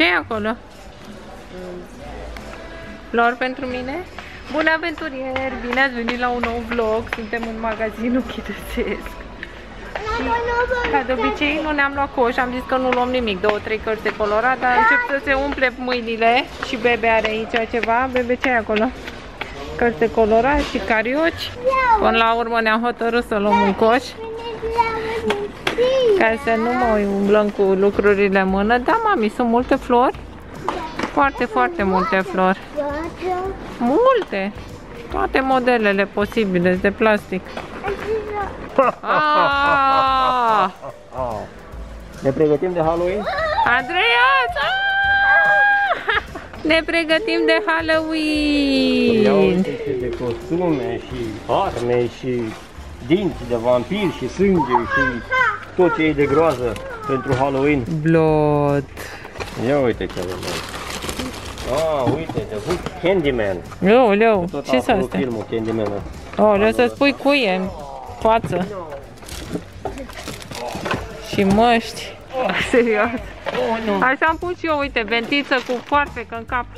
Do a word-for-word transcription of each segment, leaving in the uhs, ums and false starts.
Ce e acolo? Flori pentru mine? Bun aventurieri! Bine ați venit la un nou vlog! Suntem în magazinul Chitățesc. Ca de obicei nu ne-am luat coș, am zis că nu luăm nimic, două, trei cărți de colorat, dar încep să se umple mâinile și Bebe are aici ceva. Bebe, ce e acolo? Cărți de colorat și carioci. Până la urmă ne-am hotărât să luăm un coș ca să nu mai umblăm cu lucrurile în mână. Da, mami, sunt multe flori. Foarte, foarte multe flori. Multe! Toate modelele posibile de plastic. Ah! Ne pregătim de Halloween? Andreas! Ah! Ne pregătim de Halloween! Ia uite de costume și arme și dinți de vampir și sânge și tot ce e de groază pentru Halloween. Blood. Ia uite ce avem aici. Ah, uite, The Hook Candyman. Leu, leu, ce s-a asta? Filmul Candyman. Oh, leu să spui cuie în față. Și măști. Serios. Așa am pus și eu, uite, ventiță cu foarfecă în cap.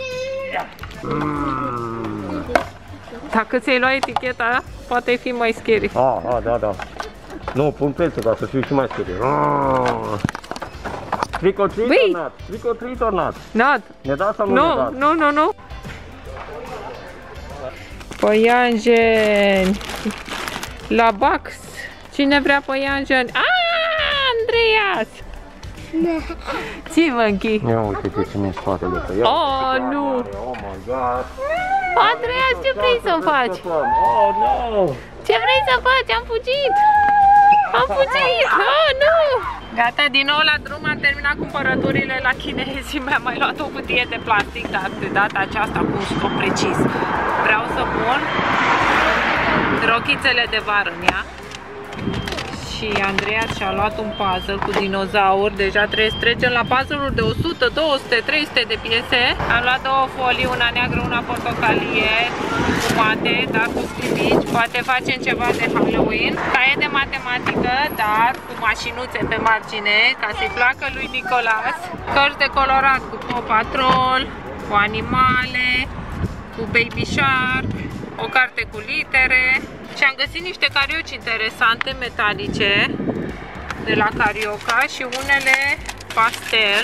Dacă ți-ai luat eticheta, poate fi mai scary. Ah, ah, da, da. Nu, pun prețul ca să fiu și mai scary. Ah. Trick or treat or not? Trick or treat or not? Not. Ne dați sau nu no, ne dați? Nu, nu, nu. Păianjeni. La Bax. Cine vrea păianjeni? Ah, Andreas! Ce mă închii? Ia uite ce mi-e spatele pe ea. Oh, nu! Oh my god! Andreas, ce vrei să faci? Oh, no! Ce vrei să faci? Am fugit! Am fugit! Oh, nu! Gata, din nou la drum, am terminat cumpărăturile la chinezi. Mi-am mai luat o cutie de plastic, dar de data aceasta cu un scop precis. Vreau să pun rochițele de vară în ea. Și Andreas și-a luat un puzzle cu dinozauri. Deja trebuie să trecem la puzzle-uri de o sută, două sute, trei sute de piese. Am luat două folii, una neagră, una portocalie, fumate, dar cu scribici. Poate facem ceva de Halloween. Caie de matematică, dar cu mașinuțe pe margine, ca să-i placă lui Nicolas. Cărți de colorat cu Paw Patrol, cu animale, cu Baby Shark, o carte cu litere. Și am găsit niște carioci interesante, metalice, de la Carioca și unele pastel.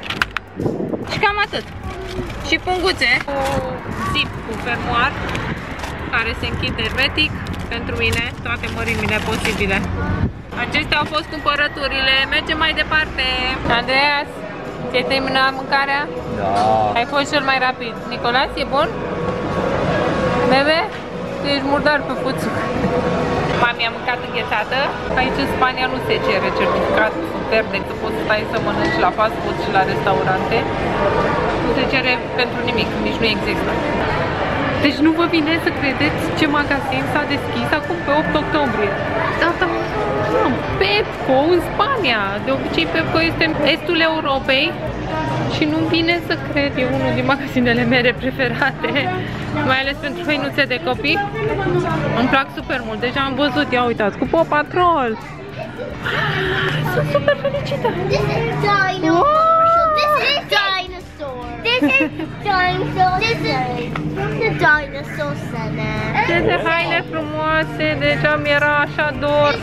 Și cam atât. Și punguțe cu zip, cu fermoar, care se închid hermetic. Pentru mine, toate mărimile posibile. Acestea au fost cumpărăturile. Mergem mai departe. Andreas, ți-ai terminat mâncarea? Da. Ai fost cel mai rapid. Nicolas, e bun? Bebe? Tu ești murdar pe fuțuc. Mami a mâncat înghețată. Aici în Spania nu se cere certificat verde, că poți să stai să mănânci la fast food și la restaurante. Nu se cere pentru nimic, nici nu există. Deci nu vă vine să credeți ce magazin s-a deschis acum pe opt octombrie. Asta am Pepco în Spania. De obicei Pepco este în estul Europei. Și nu vine să cred, e unul din magazinele mele preferate, mai ales pentru hăinuțe de copii. Îmi plac super mult, deja am văzut, ia uitați, cu Paw Patrol. Sunt super fericită. This is dinosaur. This is dinosaur. This is dinosaur. This is the dinosaur center. Ce de haine frumoase, deja mi-era așa dor.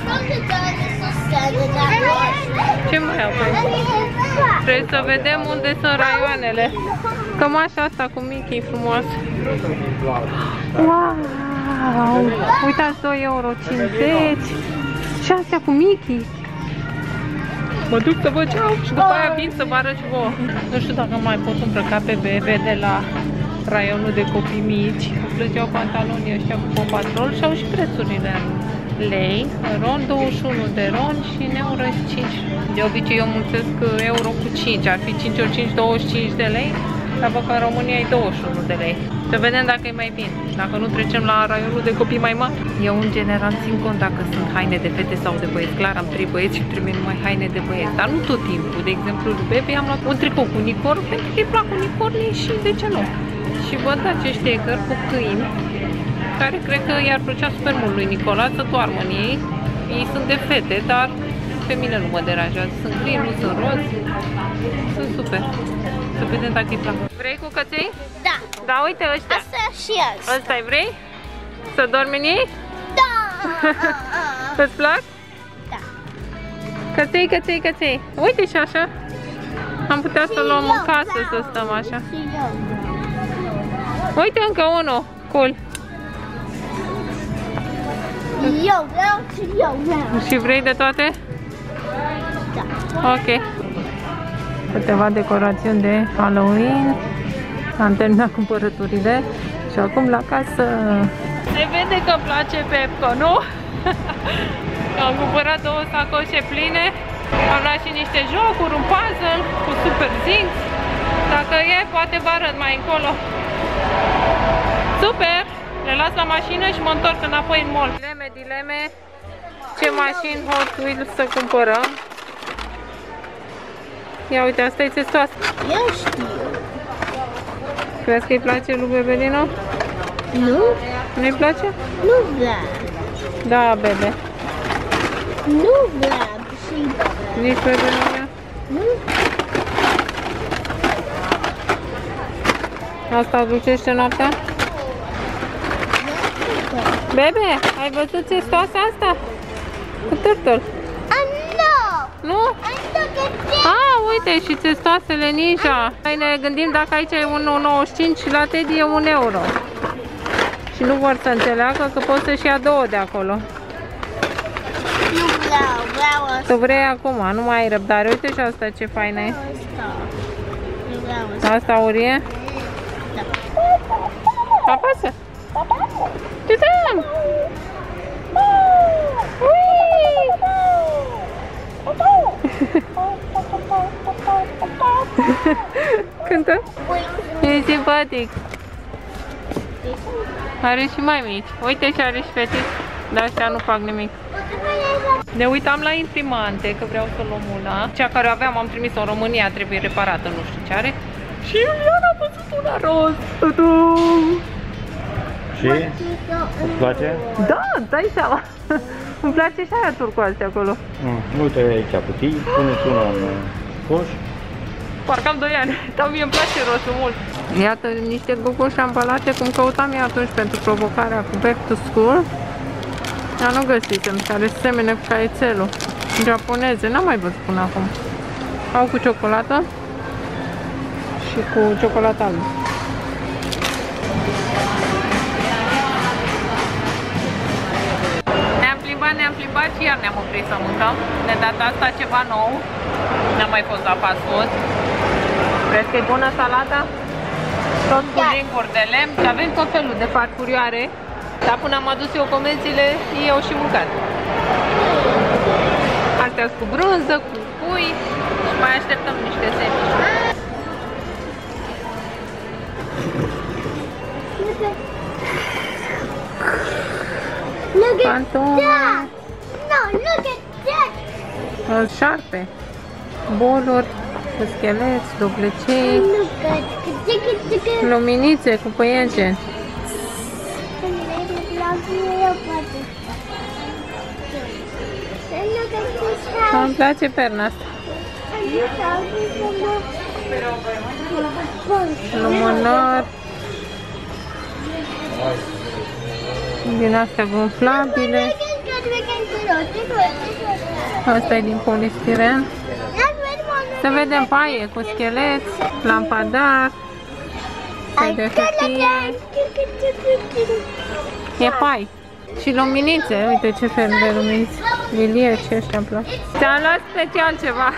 Ce mai au? Trebuie să vedem unde sunt raioanele. Cămașa asta cu Mickey frumoasă. Wow! Uitați, doi euro cincizeci. Și astea cu Mickey. Mă duc să văd ce au și după aia vin să vă arăt și vouă. Nu știu dacă mai pot îmbrăca pe Bebe de la raionul de copii mici. Îmi plăceau pantalonii ăștia cu Paw Patrol și au și prețurile. Lei, ron douăzeci și unu de ron și în euro cinci. De obicei eu mulțesc euro cu cinci, ar fi cinci ori cinci, douăzeci și cinci de lei, dar că în România e douăzeci și unu de lei. Să vedem dacă e mai bine, dacă nu trecem la raionul de copii mai mari. Eu în general țin cont dacă sunt haine de fete sau de băieți. Clar am trei băieți și trebuie numai haine de băieți, dar nu tot timpul. De exemplu, lui Bebe am luat un tricou cu unicorn pentru că îi plac unicornii și de ce nu. Și văd acești ecări cu câini, care cred că i-ar plăcea super mult lui Nicolas să doarmă în ei. Ei sunt de fete, dar pe mine nu mă deranjează. Sunt gri, nu sunt roz. Sunt super. Să vedem dacă îi plac. Vrei cu căței? Da. Da, uite ăștia. Asta și asta. Ăsta-i vrei? Să dormi în ei? Da. Îți plac? Da. Căței, căței, căței. Uite și așa. Am putea să luăm în casă să stăm așa. Uite încă unul. Cool. Eu vreau și eu vreau. Și vrei de toate? Da. Ok. Câteva decorațiuni de Halloween. Am terminat cumpărăturile și acum la casă. Se vede că îmi place Pepco, nu? Am cumpărat două sacoșe pline. Am luat și niște jocuri, un puzzle cu super zinc. Dacă e, poate vă arăt mai încolo. Super! Le las la mașină și mă întorc înapoi în mall. Dileme, dileme. Ce mașini Hot Wheels să cumpărăm? Ia uite, asta e testoasă. Eu știu. Crezi că îi place lui Bebelino? Nu? Nu-i place? Nu vreau. Da, Bebe. Nu vreau și Nici Bebelino? nu. Asta ducește noaptea? Bebe, ai văzut testoasa asta? Cu turtul. Ah, nu! Nu? Asta că Ah, uite, și testoasele Ninja. Hai ne gândim dacă aici e unu virgulă nouăzeci și cinci și la Teddy e un euro. Și nu vor să înțeleagă că poți să-și ia două de acolo. nu vreau, vreau asta. Tu vrei acum, nu mai ai răbdare. Uite și asta ce faină e. Asta. Nu vreau asta. Asta urie? Da. Apasă! Tătăm! Cântă? E simpatic. Are și mai mici. Uite și are și fetiți. Dar astea nu fac nimic. Ne uitam la imprimante, că vreau să luăm una. Cea care aveam, am trimis-o în România, trebuie reparată, nu știu ce are. Și Iuliana a văzut una roz. Și? Îți place? Da, dai seama. Îmi place și aia turcoase acolo. Mm, uite aici cutii, puneți una în coș. Parcă am doi ani, dar mie îmi place rosul mult. Iată niște gogoși ambalate, cum căutam eu atunci pentru provocarea cu Back to School. Dar nu găsisem, care semene cu caietelul. Japoneze, n-am mai văzut până acum. Au cu ciocolată și cu ciocolată albă. Ne-am plimbat, ne-am plimbat și iar ne-am oprit să mâncăm. De data asta ceva nou. N-am mai fost la fast food. Crezi că e bună salata? Tot cu linguri de lemn. Și avem tot felul de farfurioare. Dar până am adus eu comenzile, ei au și mâncat. Astea cu brânză, cu pui și mai așteptăm niște sandwich-uri. Look at Fantoma. that! No, look at that! O șarpe. Boluri cu scheleți, dublecei, Look at that! luminițe cu păienjeni. Îmi place perna asta. Lumânări din astea gonflabile. Asta e din polistiren. Să vedem paie cu scheleți, lampadar, pai de hârtie. E pai. Și luminițe, uite ce fel de luminițe. Lilie și ăștia îmi plac. Ți-am luat special ceva.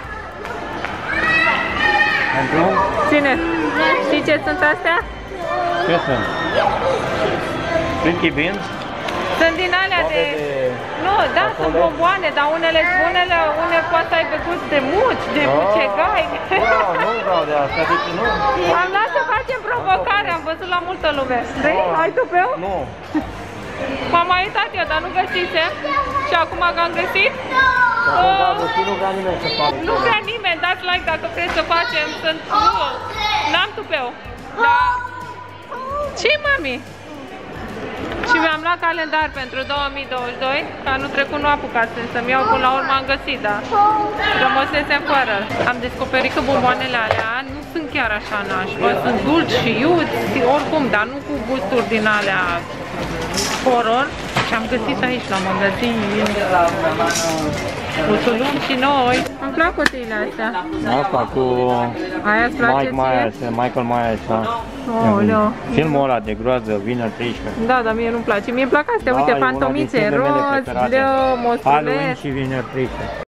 Pentru? Cine? Știi ce sunt astea? Ce sunt? Pinky Beans? Sunt din alea de... Nu, da, sunt bomboane, dar unele unele, unele poate să aibă gust de muci, de mucegai. Da, nu vreau de asta, deci nu. Am luat să facem provocare, am văzut la multă lume. Vrei? Ai tupeu? Nu. M-am mai uitat eu, dar nu găsisem. Și acum că am găsit, Nu vrea nimeni să facă. nu vrea nimeni, dați like dacă vreți să facem. Sunt... Nu, n-am tupeu. Dar... Ce, mami? Și mi-am luat calendar pentru două mii douăzeci și doi, că anul trecut nu apucasem să-mi iau, până la urmă am găsit, dar rămăsesem fără. Am descoperit că bomboanele alea nu sunt chiar așa nașpa, sunt dulci și iuți, oricum, dar nu cu gusturi din alea horror. Și am găsit aici la magazin. Mulțumim și noi. Îmi plac cutiile astea. Asta cu Aia-ți place Mike Myers, Michael Myers, da. Aoleu. Filmul ăla de groază, vineri treisprezece. Da, dar mie nu-mi place. Mie-mi plac astea, Da, uite, e una din fantomițe filmele mele roz, preferate. bleu, Halloween mostruleț. și vineri treisprezece.